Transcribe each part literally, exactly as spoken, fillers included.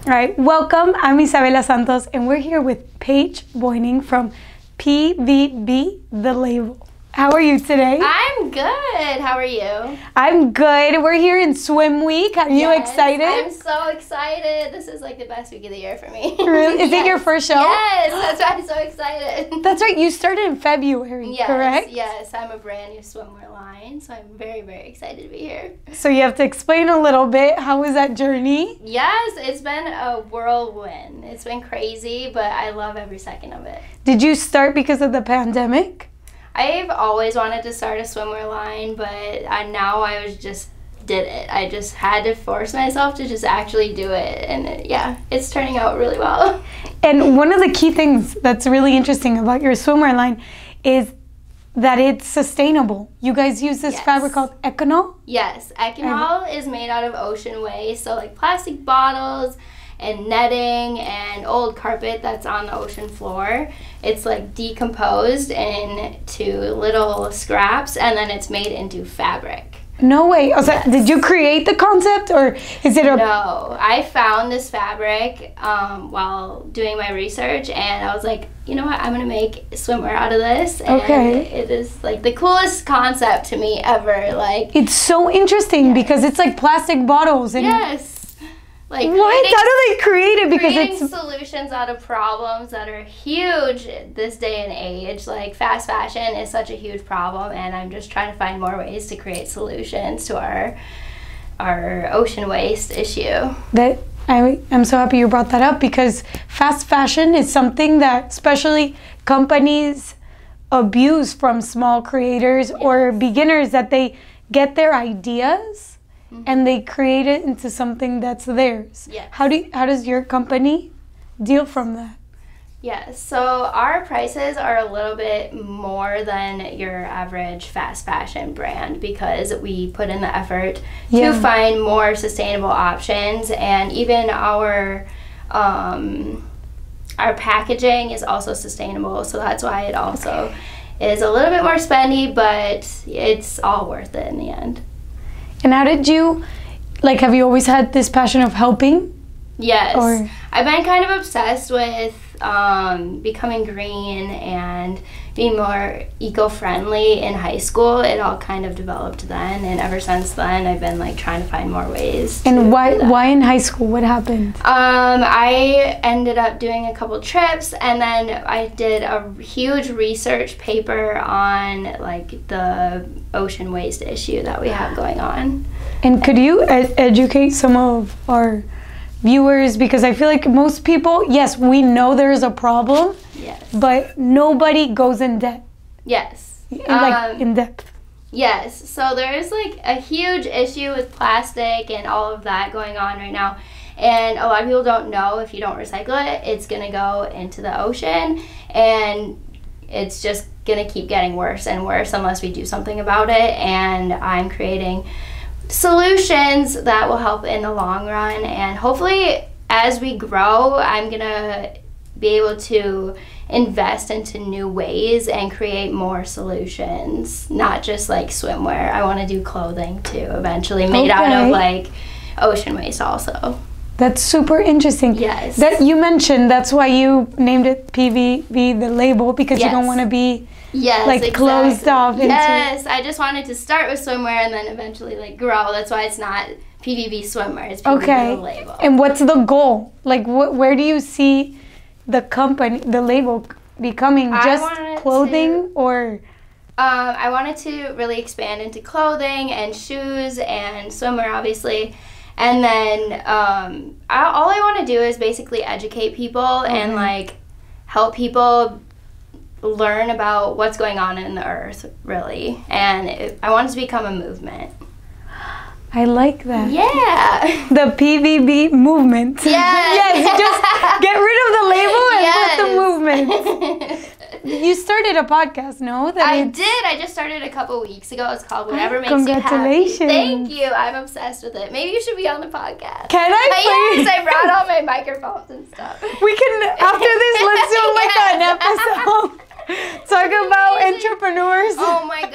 All right, welcome. I'm Isabela Santos, and we're here with Paige Boyning from P V B, The Label. How are you today? I'm good. How are you? I'm good. We're here in Swim Week. Are you yes, excited? I'm so excited. This is like the best week of the year for me. Really? Is yes. it your first show? Yes, that's why I'm so excited. That's right. You started in February, yes, correct? Yes, I'm a brand new swimwear line, so I'm very, very excited to be here. So you have to explain a little bit. How was that journey? Yes, it's been a whirlwind. It's been crazy, but I love every second of it. Did you start because of the pandemic? I've always wanted to start a swimwear line, but I, now I was just did it. I just had to force myself to just actually do it, and it, yeah, it's turning out really well. And one of the key things that's really interesting about your swimwear line is that it's sustainable. You guys use this yes. fabric called Econol? Yes, Econol is made out of ocean waste, so like plastic bottles and netting and old carpet that's on the ocean floor. It's like decomposed into little scraps, and then it's made into fabric. No way. Oh, so yes. Did you create the concept, or is it a... No, I found this fabric um, while doing my research, and I was like, you know what, I'm gonna make swimwear out of this. And okay. It is like the coolest concept to me ever. Like, it's so interesting yes. because it's like plastic bottles. And yes. Like what? How do they create it? Because creating it's solutions out of problems that are huge this day and age. Like fast fashion is such a huge problem, and I'm just trying to find more ways to create solutions to our our ocean waste issue. That I am so happy you brought that up, because fast fashion is something that especially companies abuse from small creators yes. or beginners, that they get their ideas mm-hmm. and they create it into something that's theirs. Yes. How do you, how does your company deal from that? Yes, so our prices are a little bit more than your average fast fashion brand, because we put in the effort yeah. to find more sustainable options, and even our um, our packaging is also sustainable, so that's why it also okay. is a little bit more spendy, but it's all worth it in the end. And how did you, like, have you always had this passion of helping? Yes. Or? I've been kind of obsessed with um, becoming green and being more eco-friendly in high school. It all kind of developed then, and ever since then I've been like trying to find more ways. And why why in high school? What happened? Um, I ended up doing a couple trips, and then I did a huge research paper on like the ocean waste issue that we have going on. And could you ed educate some of our viewers, because I feel like most people, yes, we know there's a problem, yes, but nobody goes in depth. Yes, in, like um, in depth. Yes, so there's like a huge issue with plastic and all of that going on right now, and a lot of people don't know if you don't recycle it, it's gonna go into the ocean, and it's just gonna keep getting worse and worse unless we do something about it. And I'm creating solutions that will help in the long run, and hopefully as we grow I'm gonna be able to invest into new ways and create more solutions, not just like swimwear. I want to do clothing too eventually, made okay. out of like ocean waste also. That's super interesting. Yes. That you mentioned, that's why you named it P V B, The Label, because yes. you don't want to be yes, like exactly. closed off. Yes, into... I just wanted to start with swimwear and then eventually like grow. That's why it's not P V B swimwear, it's P V B okay. The Label. And what's the goal? Like wh where do you see the company, the label becoming? Just clothing to, or? Um, I wanted to really expand into clothing and shoes and swimwear obviously. And then um, I, all I want to do is basically educate people okay. and like help people learn about what's going on in the earth, really. And it, I want it to become a movement. I like that. Yeah. The P V B movement. Yes. Yes, just get rid of the label and yes. put the movement. You started a podcast, no? That I it's... did. I just started a couple weeks ago. It's called Whatever Makes Congratulations. You Happy. Thank you. I'm obsessed with it. Maybe you should be on the podcast. Can I? Yes, I brought all my microphones and stuff. We can, after this, let's do like yes. an episode. Talk about entrepreneurs. Oh my god,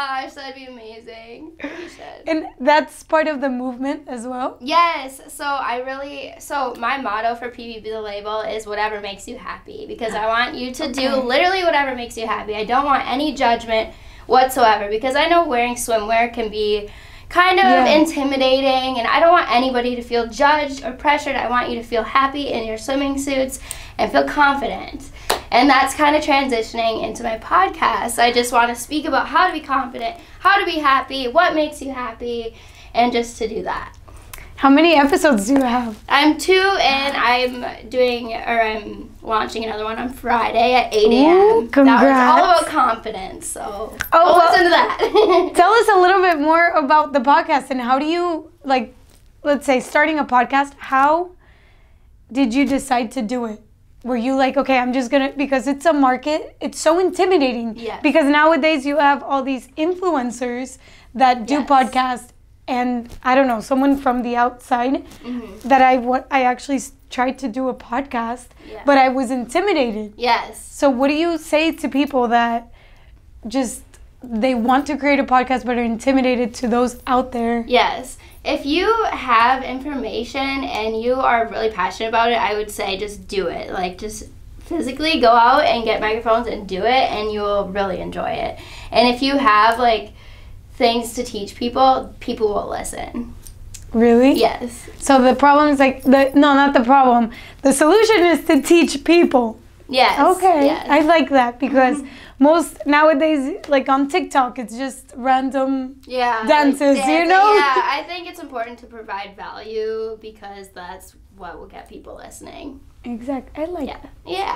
gosh, that'd be amazing. You should. And that's part of the movement as well? Yes. So I really, so my motto for P V B the Label is whatever makes you happy, because I want you to Okay. do literally whatever makes you happy. I don't want any judgment whatsoever, because I know wearing swimwear can be kind of Yeah. intimidating, and I don't want anybody to feel judged or pressured. I want you to feel happy in your swimming suits and feel confident. And that's kind of transitioning into my podcast. I just want to speak about how to be confident, how to be happy, what makes you happy, and just to do that. How many episodes do you have? I'm two, and I'm doing, or I'm launching another one on Friday at eight a.m. Ooh, That was all congrats. about confidence, so Oh, go well- listen to that. Tell us a little bit more about the podcast and how do you, like, let's say starting a podcast, how did you decide to do it? Were you like, okay, I'm just gonna, because it's a market, it's so intimidating. Yes. Because nowadays you have all these influencers that do Yes. podcasts, and I don't know, someone from the outside Mhm. that I what I actually s- tried to do a podcast, Yeah. but I was intimidated. Yes. So what do you say to people that just they want to create a podcast but are intimidated, to those out there? Yes. If you have information and you are really passionate about it, I would say just do it. Like, just physically go out and get microphones and do it, and you will really enjoy it. And if you have, like, things to teach people, people will listen. Really? Yes. So the problem is like the no, not the problem. The solution is to teach people. Yes. Okay, Yes. I like that, because most nowadays, like on TikTok, it's just random. Yeah, dances, you dancing. know? Yeah, I think it's important to provide value, because that's what will get people listening. Exact. I like Yeah. that.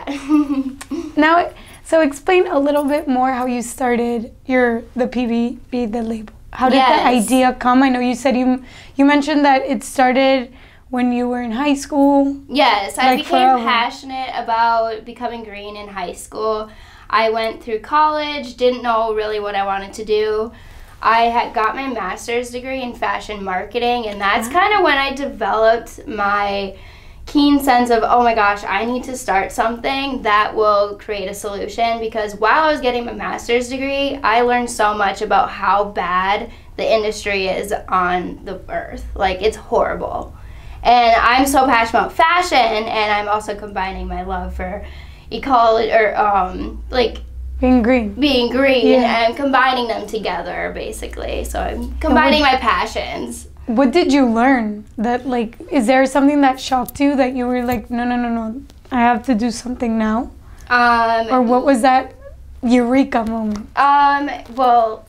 Yeah. Now, so explain a little bit more how you started your the P V B the label. How did the Yes. idea come? I know you said you you mentioned that it started when you were in high school. Yes, I Like became forever. passionate about becoming green in high school. I went through college, didn't know really what I wanted to do. I had got my master's degree in fashion marketing, and that's kind of when I developed my keen sense of, oh my gosh, I need to start something that will create a solution, because while I was getting my master's degree, I learned so much about how bad the industry is on the earth. Like, it's horrible. And I'm so passionate about fashion, and I'm also combining my love for ecology, or um, like Being green. being green, Yeah. and I'm combining them together, basically. So I'm combining my passions. What did you learn? That like, is there something that shocked you that you were like, no, no, no, no, I have to do something now? Um, Or what was that eureka moment? Um, well,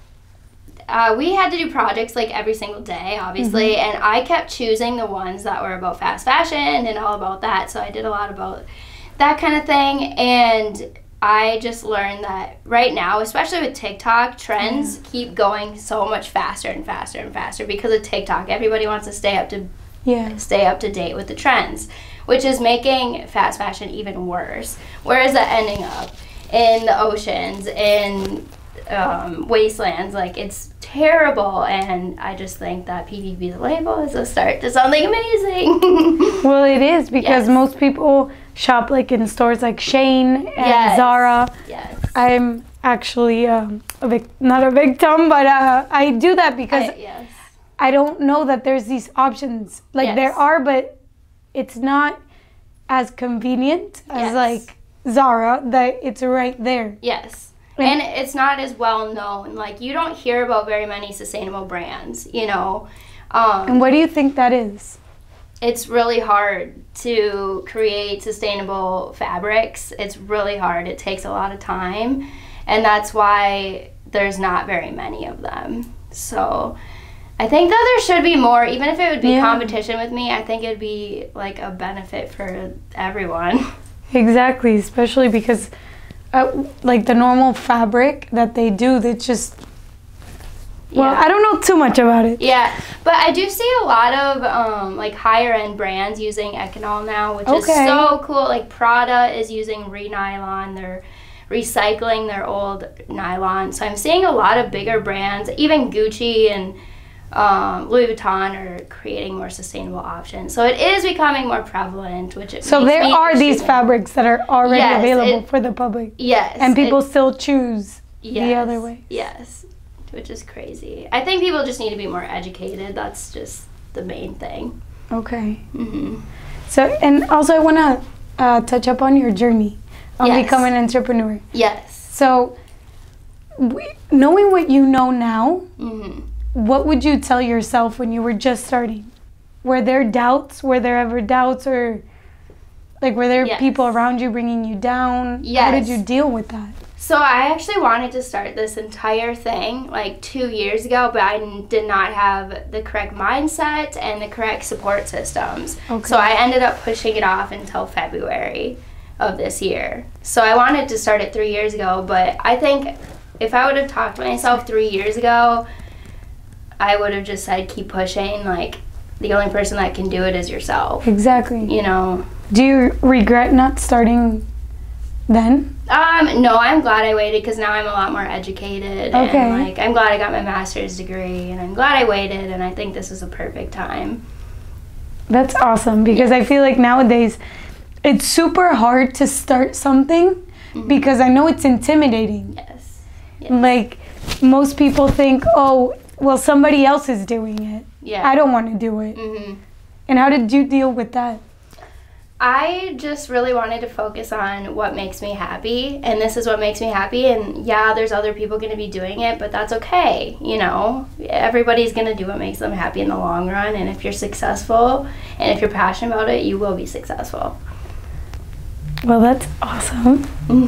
uh, we had to do projects like every single day, obviously, Mm-hmm. and I kept choosing the ones that were about fast fashion and all about that. So I did a lot about that kind of thing, and I just learned that right now, especially with TikTok, trends keep going so much faster and faster and faster because of TikTok. Everybody wants to stay up to Yeah. stay up to date with the trends, which is making fast fashion even worse. Where is that ending up? In the oceans, in um, wastelands. Like, it's terrible, and I just think that P V B the label is a start to something amazing. Well, it is because Yes. most people shop like in stores like Shane and Yes. Zara. Yes. I'm actually um, a vic- not a victim, but uh, I do that because I, yes. I don't know that there's these options. Like Yes. there are, but it's not as convenient as Yes. like Zara, that it's right there. Yes. And- And it's not as well known. Like, you don't hear about very many sustainable brands, you know. Um, And what do you think that is? it's really hard to create sustainable fabrics. It's really hard. It takes a lot of time, and that's why there's not very many of them. So I think that there should be more. Even if it would be Yeah. competition with me, I think it'd be like a benefit for everyone. Exactly, especially because uh, like the normal fabric that they do, they just, well, Yeah. I don't know too much about it. Yeah, but I do see a lot of um, like higher end brands using Econol now, which is Okay. so cool. Like Prada is using Renylon. They're recycling their old nylon. So I'm seeing a lot of bigger brands, even Gucci and um, Louis Vuitton, are creating more sustainable options. So it is becoming more prevalent, which it So makes there me are these extremely- fabrics that are already Yes, available it- for the public, Yes, and people it- still choose the yes, other way. Yes. which is crazy. I think people just need to be more educated. That's just the main thing. Okay. Mm-hmm. So, and also I want to uh, touch up on your journey on Yes. becoming an entrepreneur. Yes. So, we, knowing what you know now, Mm-hmm. what would you tell yourself when you were just starting? Were there doubts? Were there ever doubts, or like were there Yes. people around you bringing you down? Yes. How did you deal with that? So I actually wanted to start this entire thing like two years ago, but I n- did not have the correct mindset and the correct support systems. Okay. So I ended up pushing it off until February of this year. So I wanted to start it three years ago, but I think if I would have talked to myself three years ago, I would have just said keep pushing. Like, the only person that can do it is yourself. Exactly. You know? Do you regret not starting then? Um, no, I'm glad I waited because now I'm a lot more educated. Okay. And, like, I'm glad I got my master's degree, and I'm glad I waited, and I think this is a perfect time. That's awesome, because I feel like nowadays it's super hard to start something Mhm. because I know it's intimidating. Yes. Yes. Like, most people think, oh, well, somebody else is doing it. Yeah. I don't want to do it. hmm And how did you deal with that? I just really wanted to focus on what makes me happy, and this is what makes me happy. And yeah, there's other people going to be doing it, but that's okay. You know, everybody's going to do what makes them happy in the long run. And if you're successful and if you're passionate about it, you will be successful. Well, that's awesome.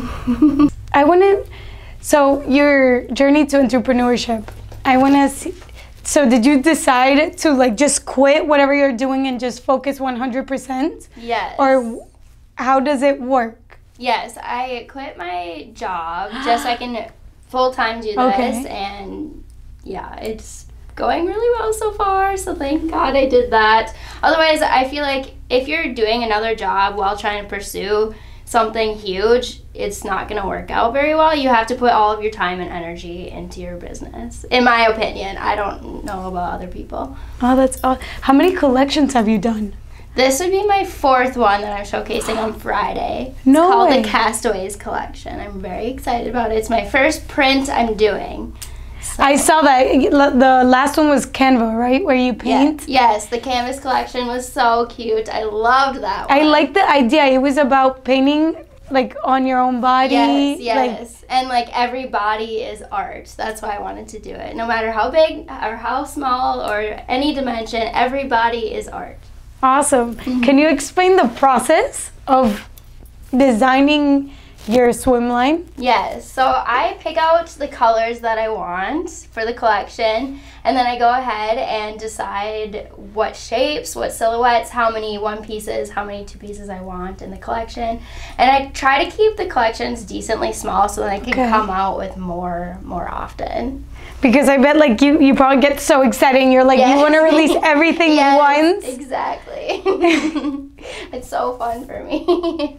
I want to, so your journey to entrepreneurship, I want to see, so did you decide to like just quit whatever you're doing and just focus one hundred percent? Yes. Or how does it work? Yes, I quit my job just so I can full-time do this. Okay. And yeah, it's going really well so far, so thank God I did that. Otherwise, I feel like if you're doing another job while trying to pursue something huge, it's not going to work out very well. You have to put all of your time and energy into your business, in my opinion. I don't know about other people. Oh, that's aw- how many collections have you done? This would be my fourth one that I'm showcasing on Friday. It's No called way. the Castaways Collection. I'm very excited about it. It's my first print I'm doing. So, I saw that the last one was Canva, right? Where you yeah, paint. yes, the canvas collection was so cute. I loved that one. I like the idea. It was about painting like on your own body. Yes, Like, yes. And like every body is art. That's why I wanted to do it. No matter how big or how small or any dimension, every body is art. awesome. Can you explain the process of designing your swim line? Yes, so I pick out the colors that I want for the collection, and then I go ahead and decide what shapes, what silhouettes, how many one pieces, how many two pieces I want in the collection. And I try to keep the collections decently small so that I can Okay. come out with more more often. Because I bet like you, you probably get so excited and you're like, you Yes. want to release everything Yes, once. exactly. It's so fun for me.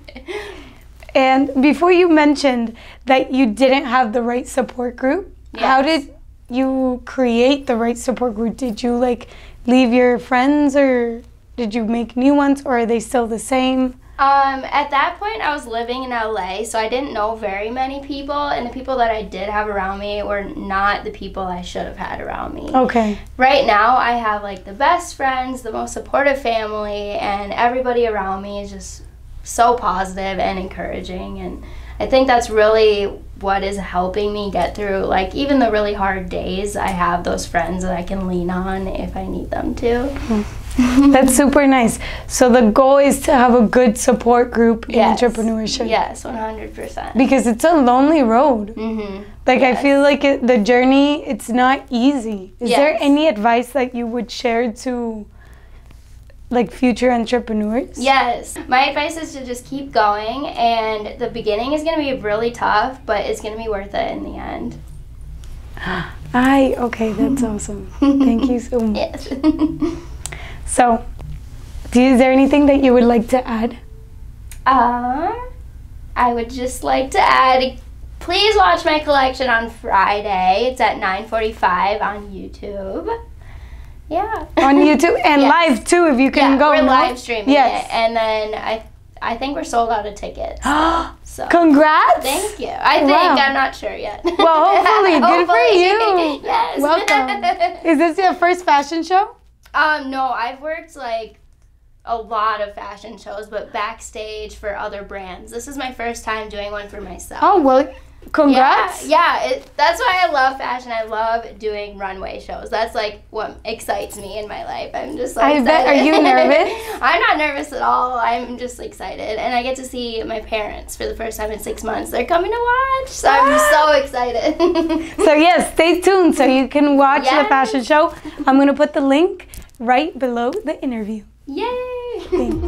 And before you mentioned that you didn't have the right support group, how Yes. did you create the right support group? Did you like leave your friends, or did you make new ones, or are they still the same? Um, at that point, I was living in L A, so I didn't know very many people, and the people that I did have around me were not the people I should have had around me. Okay. Right now, I have like the best friends, the most supportive family, and everybody around me is just so positive and encouraging, and I think that's really what is helping me get through, like, even the really hard days. I have those friends that I can lean on if I need them to. That's super nice. So the goal is to have a good support group in Yes. entrepreneurship. Yes, one hundred percent. Because it's a lonely road. Mm-hmm. Like I Yes. feel like it, the journey, it's not easy. Is there Yes. any advice that you would share to like future entrepreneurs? Yes. My advice is to just keep going, and the beginning is going to be really tough, but it's going to be worth it in the end. I okay, that's awesome. Thank you so much. Yes. So, do you, is there anything that you would like to add? um, I would just like to add, please watch my collection on Friday. It's at nine forty-five on YouTube. Yeah. On YouTube and Yes. live too, if you can yeah, go. we're no? live streaming Yes. it, and then I I think we're sold out of tickets. So congrats! Thank you. I think Wow. I'm not sure yet. Well, hopefully, good for Hopefully. you. Yes. Welcome. Is this your first fashion show? Um, no, I've worked like a lot of fashion shows, but backstage for other brands. This is my first time doing one for myself. Oh well, congrats. Yeah, yeah. It, that's why I love fashion. I love doing runway shows. That's like what excites me in my life. I'm just like. I bet. Are you nervous? I'm not nervous at all. I'm just excited, and I get to see my parents for the first time in six months. They're coming to watch, so I'm so excited. So yes, stay tuned so you can watch Yes. the fashion show. I'm gonna put the link right below the interview. Yay! Thank you.